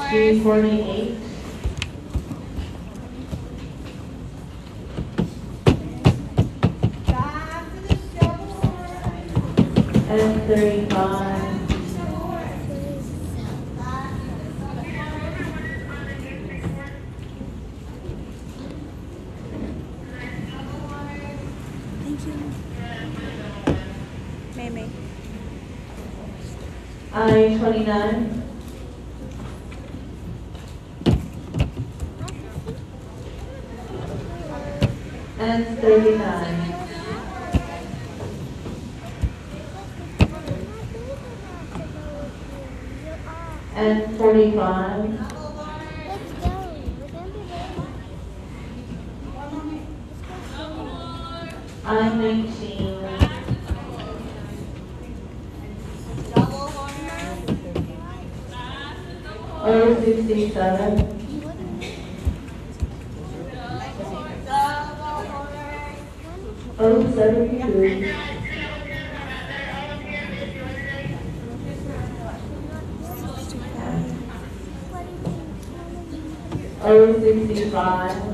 G48. F35. Thank you. May. I-29. N-39. N-45. I-19. O-67. O-72. O-65.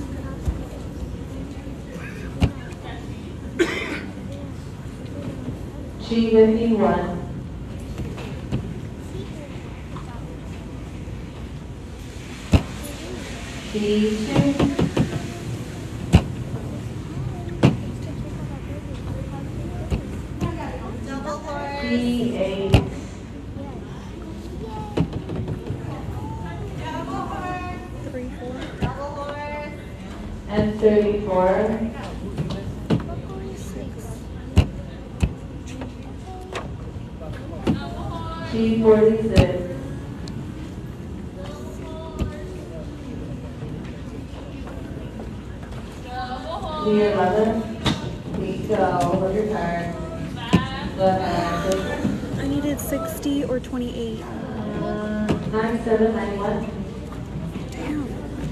G-51. G-2. P-8. And 34. G-46. G-11. Please go. Hold your turn. Go ahead. I needed 60 or 28. 97, 91. Damn.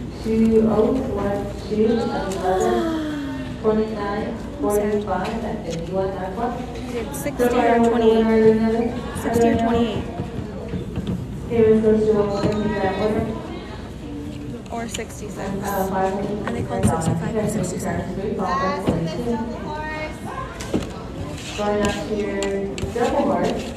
2012, 11, 29, 45, and 51. I needed 60 or 28. 60 or 28. Or 66. And they called 65 or 67. Going up to your double horse.